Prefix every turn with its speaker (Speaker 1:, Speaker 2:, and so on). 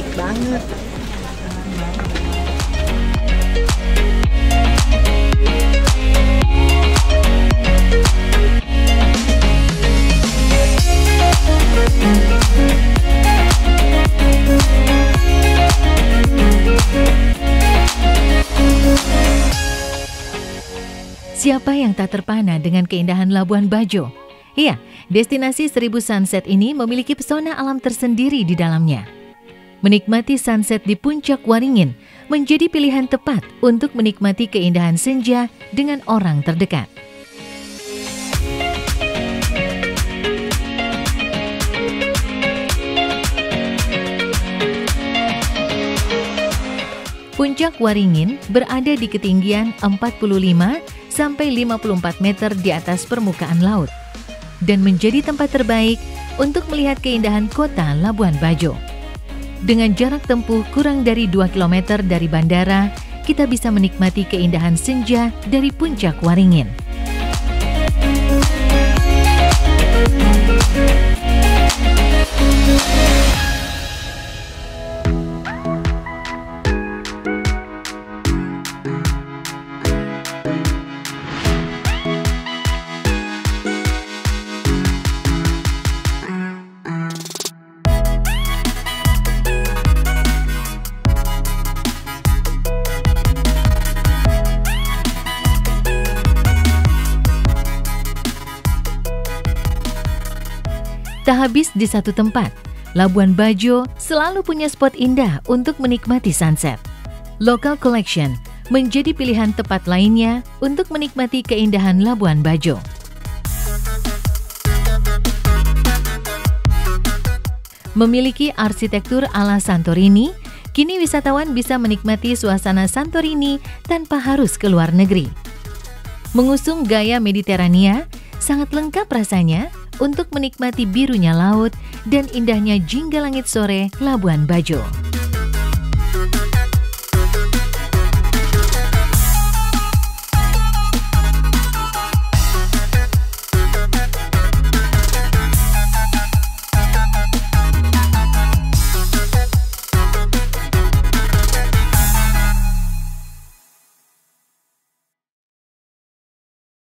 Speaker 1: banget.
Speaker 2: Siapa yang tak terpana dengan keindahan Labuan Bajo? Iya, destinasi Seribu Sunset ini memiliki pesona alam tersendiri di dalamnya. Menikmati sunset di Puncak Waringin menjadi pilihan tepat untuk menikmati keindahan senja dengan orang terdekat. Puncak Waringin berada di ketinggian 45 sampai 54 meter di atas permukaan laut dan menjadi tempat terbaik untuk melihat keindahan kota Labuan Bajo. Dengan jarak tempuh kurang dari 2 km dari bandara, kita bisa menikmati keindahan senja dari Puncak Waringin. Tak habis di satu tempat, Labuan Bajo selalu punya spot indah untuk menikmati sunset. Local Collection menjadi pilihan tepat lainnya untuk menikmati keindahan Labuan Bajo. Memiliki arsitektur ala Santorini, kini wisatawan bisa menikmati suasana Santorini tanpa harus ke luar negeri. Mengusung gaya Mediterania, sangat lengkap rasanya untuk menikmati birunya laut dan indahnya jingga langit sore Labuan Bajo.